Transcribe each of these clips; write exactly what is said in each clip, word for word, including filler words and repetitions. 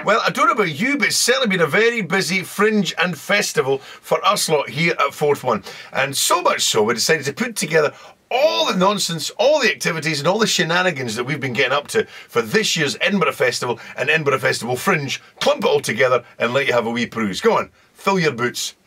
Well, I don't know about you, but it's certainly been a very busy Fringe and festival for us lot here at Fourth One. And so much so, we decided to put together all the nonsense, all the activities and all the shenanigans that we've been getting up to for this year's Edinburgh Festival and Edinburgh Festival Fringe. Clump it all together and let you have a wee peruse. Go on, fill your boots.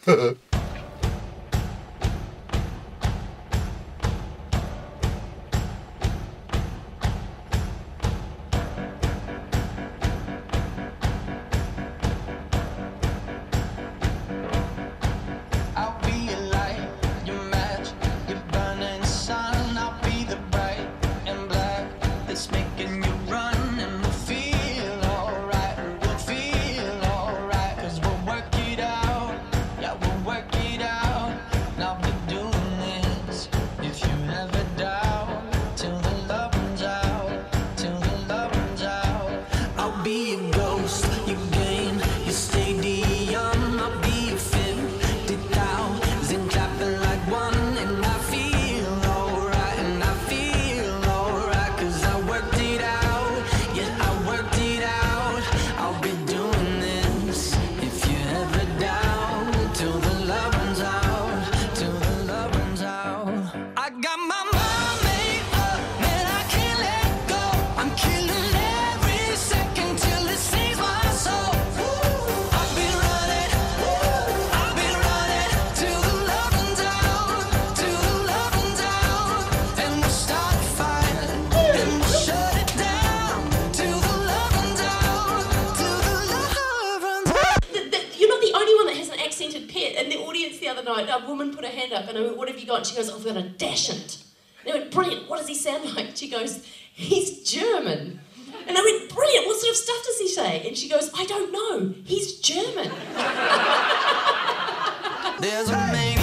In the audience the other night, a woman put her hand up and I went, "What have you got?" And she goes, "I've got a dashant." And I went, "Brilliant, what does he sound like?" She goes, "He's German." And I went, "Brilliant, what sort of stuff does he say?" And she goes, "I don't know, he's German." There's a